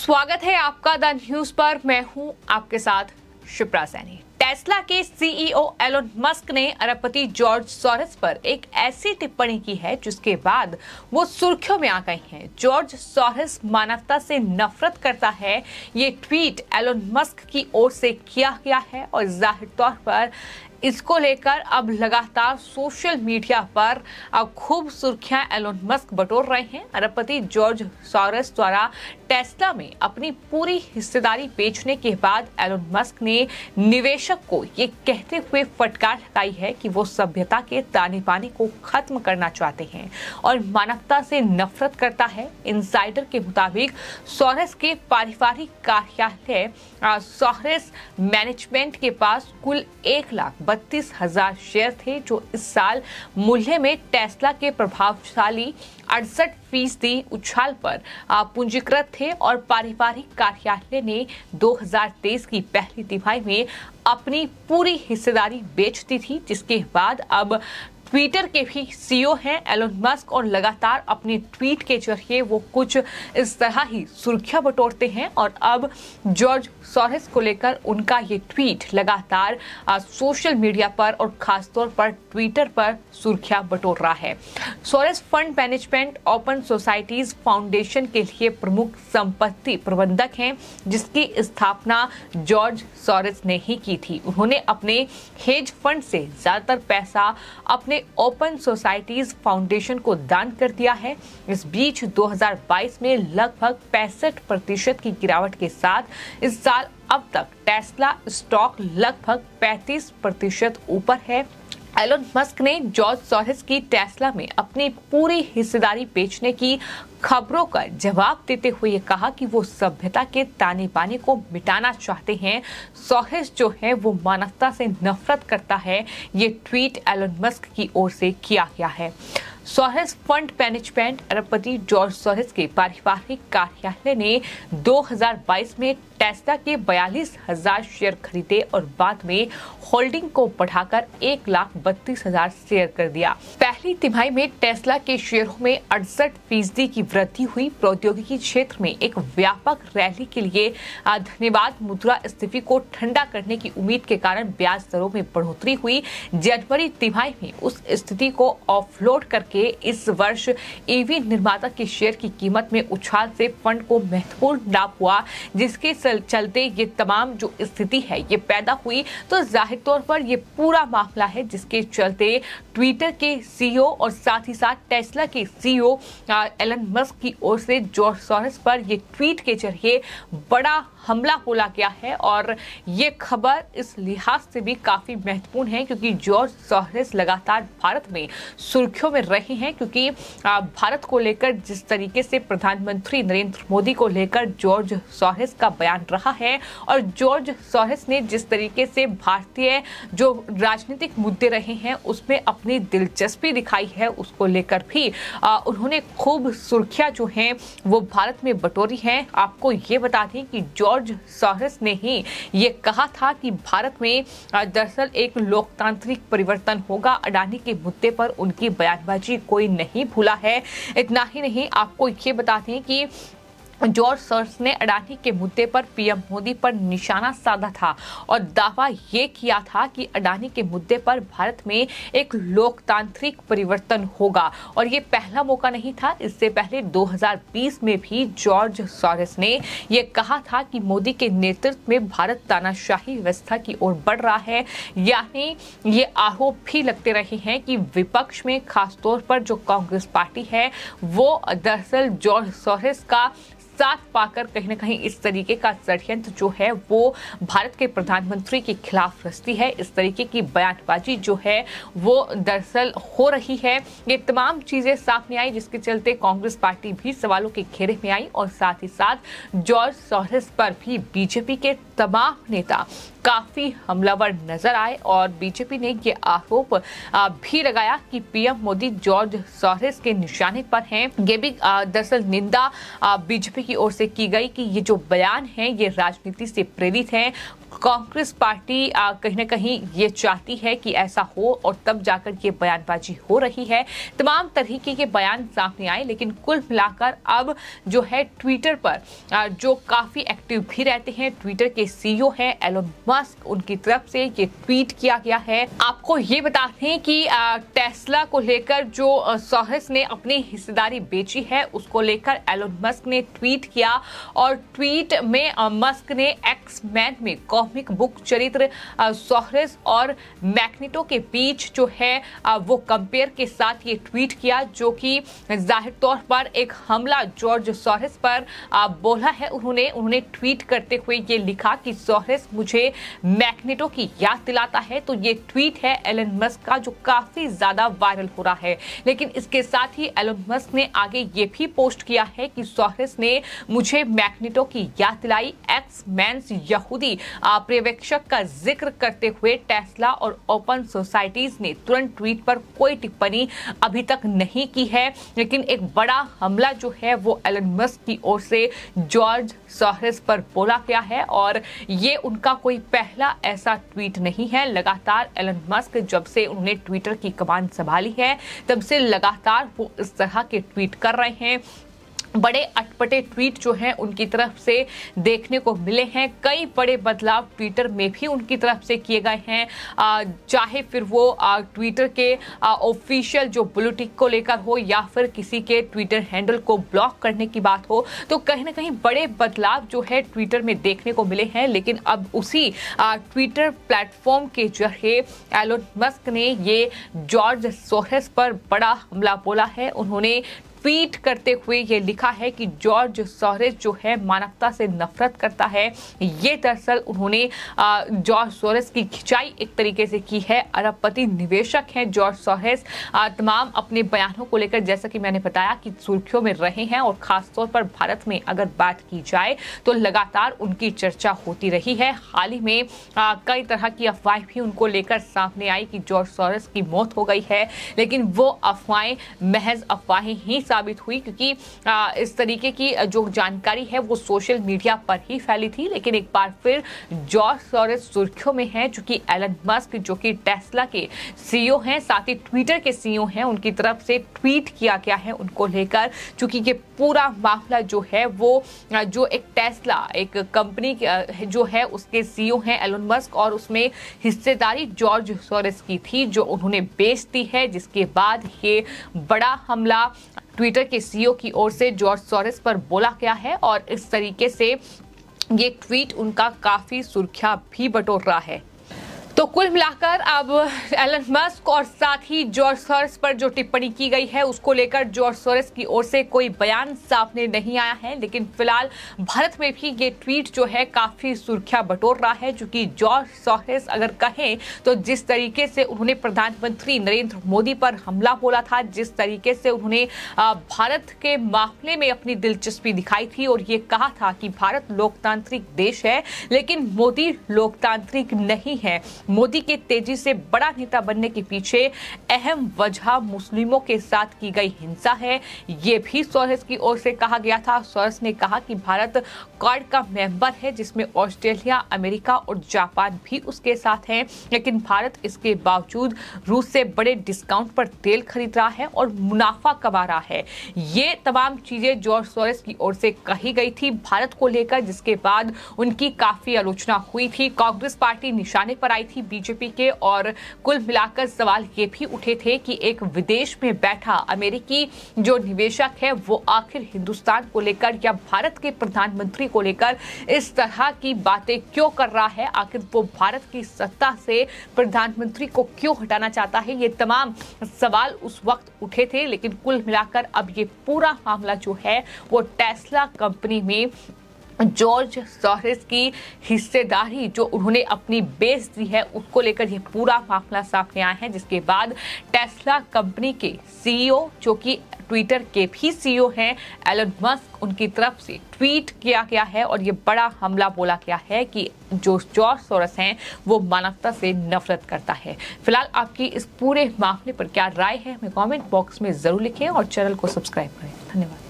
स्वागत है आपका द न्यूज पर। मैं हूं आपके साथ शिप्रा सैनी। टेस्ला के सीईओ एलोन मस्क ने अरबपति जॉर्ज सोरोस पर एक ऐसी टिप्पणी की है जिसके बाद वो सुर्खियों में आ गए हैं। जॉर्ज सोरोस मानवता से नफरत करता है, ये ट्वीट एलोन मस्क की ओर से किया गया है और जाहिर तौर पर इसको लेकर अब लगातार सोशल मीडिया पर खूब सुर्खियां एलोन मस्क बटोर रहे हैं। अरबपति जॉर्ज सोरोस द्वारा टेस्ला में अपनी पूरी हिस्सेदारी बेचने के बाद एलोन मस्क ने निवेशक को ये कहते हुए फटकार लगाई है कि वो सभ्यता के ताने बाने को खत्म करना चाहते हैं और मानवता से नफरत करता है। इनसाइडर के मुताबिक सोरोस के पारिवारिक कार्यालय सोरोस मैनेजमेंट के पास कुल 1,32,000 शेयर थे जो इस साल मूल्य में टेस्ला के प्रभावशाली 68% उछाल पर पूंजीकृत थे और पारिवारिक कार्यालय ने 2023 की पहली तिमाही में अपनी पूरी हिस्सेदारी बेच दी थी, जिसके बाद अब ट्विटर के भी सीईओ हैं एलोन मस्क और लगातार अपने ट्वीट के जरिए वो कुछ इस तरह ही सुर्खियां बटोरते हैं और अब जॉर्ज सोरोस को लेकर उनका ये ट्वीट लगातार सोशल मीडिया पर और खासतौर पर ट्विटर पर सुर्खियां बटोर रहा है। Soros fund management open societies foundation के लिए प्रमुख संपत्ति प्रबंधक हैं, जिसकी स्थापना जॉर्ज सोरोस ने ही की थी। उन्होंने अपने हेज फंड से ज्यादातर पैसा अपने ओपन सोसाइटीज फाउंडेशन को दान कर दिया है। इस बीच 2022 में लगभग 65% की गिरावट के साथ इस साल अब तक टेस्ला स्टॉक लगभग 35% ऊपर है। एलोन मस्क ने जॉर्ज सोरोस की टेस्ला में अपनी पूरी हिस्सेदारी बेचने की खबरों का जवाब देते हुए ये कहा कि वो सभ्यता के ताने बाने को मिटाना चाहते हैं। सोरोस जो है वो मानवता से नफरत करता है, ये ट्वीट एलोन मस्क की ओर से किया गया है। सोरोस फंड मैनेजमेंट अरबपति जॉर्ज सोरोस के पारिवारिक कार्यालय ने 2022 में टेस्ला के 42,000 शेयर खरीदे और बाद में होल्डिंग को बढ़ाकर 1,32,000 शेयर कर दिया। पहली तिमाही में टेस्ला के शेयरों में 68% की वृद्धि हुई। प्रौद्योगिकी क्षेत्र में एक व्यापक रैली के लिए धन्यवाद मुद्रास्फीति को ठंडा करने की उम्मीद के कारण ब्याज दरों में बढ़ोतरी हुई। जनवरी तिमाही में उस स्थिति को ऑफलोड करके इस वर्ष ईवी निर्माता के शेयर की कीमत में उछाल से फंड को महत्वपूर्ण लाभ हुआ, जिसके चलते ये तमाम जो स्थिति है ये पैदा हुई। तो जाहिर तौर पर ये पूरा मामला है जिसके चलते ट्विटर के सीईओ और साथ ही साथ टेस्ला के सीईओ एलोन मस्क की ओर से जॉर्ज सोरोस पर ये ट्वीट के जरिए बड़ा हमला बोला गया है और ये खबर इस लिहाज से भी काफी महत्वपूर्ण है क्योंकि जॉर्ज सोरोस लगातार भारत में सुर्खियों में रहे हैं, क्योंकि भारत को लेकर जिस तरीके से प्रधानमंत्री नरेंद्र मोदी को लेकर जॉर्ज सोरोस का बयान रहा है और जॉर्ज सोरोस ने जिस तरीके से भारतीय जो राजनीतिक मुद्दे रहे हैं उसमें अपनी दिलचस्पी दिखाई है, उसको लेकर भी उन्होंने खूब सुर्खियां जो हैं वो भारत में बटोरी हैं। आपको ये बता दें कि जॉर्ज सोरोस ने ही ये कहा था कि भारत में दरअसल एक लोकतांत्रिक परिवर्तन होगा। अडानी के मुद्दे पर उनकी बयानबाजी कोई नहीं भूला है। इतना ही नहीं, आपको ये बता दें कि जॉर्ज सोरोस ने अडानी के मुद्दे पर पीएम मोदी पर निशाना साधा था और दावा ये किया था कि अडानी के मुद्दे पर भारत में एक लोकतांत्रिक परिवर्तन होगा और ये पहला मौका नहीं था। इससे पहले 2020 में भी जॉर्ज सोरोस ने ये कहा था कि मोदी के नेतृत्व में भारत तानाशाही व्यवस्था की ओर बढ़ रहा है। यानी ये आरोप भी लगते रहे हैं कि विपक्ष में खासतौर पर जो कांग्रेस पार्टी है वो दरअसल जॉर्ज सोरोस का साथ पाकर कहीं न कहीं इस तरीके का षड्यंत्र जो है वो भारत के प्रधानमंत्री के खिलाफ रचती है। इस तरीके की बयानबाजी जो है वो दरअसल हो रही है। ये तमाम चीजें सामने आई जिसके चलते कांग्रेस पार्टी भी सवालों के घेरे में आई और साथ ही साथ जॉर्ज सोरोस पर भी बीजेपी के तमाम नेता काफी हमलावर नजर आए और बीजेपी ने ये आरोप भी लगाया कि पीएम मोदी जॉर्ज सोरोस के निशाने पर हैं। ये भी दरअसल निंदा बीजेपी की ओर से की गई कि ये जो बयान है ये राजनीति से प्रेरित है। कांग्रेस पार्टी कहीं ना कहीं ये चाहती है कि ऐसा हो और तब जाकर ये बयानबाजी हो रही है। तमाम तरीके के बयान सामने आए, लेकिन कुल मिलाकर अब जो है ट्विटर पर जो काफी एक्टिव भी रहते हैं, ट्विटर के सीईओ हैं एलन मस्क, उनकी तरफ से ये ट्वीट किया गया है। आपको ये बता दें कि टेस्ला को लेकर जो सोरेस ने अपनी हिस्सेदारी बेची है, उसको लेकर एलन मस्क ने ट्वीट किया और ट्वीट में मस्क ने एक्स मैन में कॉमिक बुक चरित्र सोरेस और मैग्नेटो के बीच जो है वो कंपेयर के साथ ये ट्वीट किया, जो कि जाहिर तौर पर एक हमला जॉर्ज सोरेस पर बोला है। उन्होंने ट्वीट करते हुए ये लिखा कि सोरेस मुझे मैग्नेटो की याद दिलाता है। तो ये ट्वीट है एलन मस्क का, जो काफी ज्यादा वायरल हो रहा है। लेकिन इसके साथ ही एलन मस्क ने आगे ये भी पोस्ट किया है कि सोरेस ने मुझे मैग्नेटो की याद दिलाई। एक्स मैन्स यहूदी पर्यवेक्षक का जिक्र करते हुए टेस्ला और ओपन सोसाइटीज ने तुरंत ट्वीट पर कोई टिप्पणी अभी तक नहीं की है। लेकिन एक बड़ा हमला जो है वो एलन मस्क की ओर से जॉर्ज सोरेस पर बोला गया है और ये उनका कोई पहला ऐसा ट्वीट नहीं है। लगातार एलन मस्क जब से उन्होंने ट्विटर की कमान संभाली है, तब से लगातार वो इस तरह के ट्वीट कर रहे हैं। बड़े अटपटे ट्वीट जो हैं उनकी तरफ से देखने को मिले हैं। कई बड़े बदलाव ट्विटर में भी उनकी तरफ से किए गए हैं, चाहे फिर वो ट्विटर के ऑफिशियल जो ब्लू टिक को लेकर हो या फिर किसी के ट्विटर हैंडल को ब्लॉक करने की बात हो। तो कहीं ना कहीं बड़े बदलाव जो है ट्विटर में देखने को मिले हैं। लेकिन अब उसी ट्विटर प्लेटफॉर्म के जरिए एलन मस्क ने ये जॉर्ज सोरेस पर बड़ा हमला बोला है। उन्होंने ट्वीट करते हुए ये लिखा है कि जॉर्ज सोरेस जो है मानवता से नफरत करता है। ये दरअसल उन्होंने जॉर्ज सोरेस की खिंचाई एक तरीके से की है। अरबपति निवेशक हैं जॉर्ज सोरेस। तमाम अपने बयानों को लेकर जैसा कि मैंने बताया कि सुर्खियों में रहे हैं और खासतौर पर भारत में अगर बात की जाए तो लगातार उनकी चर्चा होती रही है। हाल ही में कई तरह की अफवाहें भी उनको लेकर सामने आई कि जॉर्ज सोरेस की मौत हो गई है, लेकिन वो अफवाहें महज अफवाहें ही साबित हुई, क्योंकि इस तरीके की जो जानकारी है वो सोशल मीडिया पर ही फैली थी। लेकिन एक बार फिर जॉर्ज सोरेस सुर्खियों में है, चूंकि एलन मस्क जो कि टेस्ला के सीईओ हैं, साथ ही ट्विटर के सीईओ हैं, उनकी तरफ से ट्वीट किया गया है उनको लेकर। चूंकि ये पूरा मामला जो है वो जो एक टेस्ला एक कंपनी जो है उसके सीईओ हैं एलन मस्क और उसमें हिस्सेदारी जॉर्ज सोरेस की थी जो उन्होंने बेच दी है, जिसके बाद ये बड़ा हमला ट्विटर के सीईओ की ओर से जॉर्ज सोरेस पर बोला गया है और इस तरीके से ये ट्वीट उनका काफी सुर्खियां भी बटोर रहा है। तो कुल मिलाकर अब एलन मस्क और साथ ही जॉर्ज सोरेस पर जो टिप्पणी की गई है उसको लेकर जॉर्ज सोरेस की ओर से कोई बयान सामने नहीं आया है। लेकिन फिलहाल भारत में भी ये ट्वीट जो है काफी सुर्खियां बटोर रहा है, क्योंकि जॉर्ज सोरेस अगर कहें तो जिस तरीके से उन्होंने प्रधानमंत्री नरेंद्र मोदी पर हमला बोला था, जिस तरीके से उन्होंने भारत के मामले में अपनी दिलचस्पी दिखाई थी और ये कहा था कि भारत लोकतांत्रिक देश है लेकिन मोदी लोकतांत्रिक नहीं है। मोदी के तेजी से बड़ा नेता बनने के पीछे अहम वजह मुस्लिमों के साथ की गई हिंसा है, ये भी सोरेस की ओर से कहा गया था। सोरेस ने कहा कि भारत क्वाड का मेंबर है, जिसमें ऑस्ट्रेलिया, अमेरिका और जापान भी उसके साथ हैं, लेकिन भारत इसके बावजूद रूस से बड़े डिस्काउंट पर तेल खरीद रहा है और मुनाफा कमा रहा है। ये तमाम चीजें जॉर्ज सोरेस की ओर से कही गई थी भारत को लेकर, जिसके बाद उनकी काफी आलोचना हुई थी। कांग्रेस पार्टी निशाने पर आई थी बीजेपी के और कुल मिलाकर सवाल ये भी उठे थे कि एक विदेश में बैठा अमेरिकी जो निवेशक है वो आखिर हिंदुस्तान को लेकर या भारत के प्रधानमंत्री को लेकर इस तरह की बातें क्यों कर रहा है, आखिर वो भारत की सत्ता से प्रधानमंत्री को क्यों हटाना चाहता है। ये तमाम सवाल उस वक्त उठे थे। लेकिन कुल मिलाकर अब ये पूरा मामला जो है वो टेस्ला कंपनी में जॉर्ज सोरेस की हिस्सेदारी जो उन्होंने अपनी बेच दी है उसको लेकर ये पूरा मामला सामने आया है, जिसके बाद टेस्ला कंपनी के सीईओ जो कि ट्विटर के भी सीईओ हैं एलन मस्क, उनकी तरफ से ट्वीट किया गया है और ये बड़ा हमला बोला गया है कि जो जॉर्ज सोरेस हैं वो मानवता से नफरत करता है। फिलहाल आपकी इस पूरे मामले पर क्या राय है हमें कमेंट बॉक्स में जरूर लिखें और चैनल को सब्सक्राइब करें। धन्यवाद।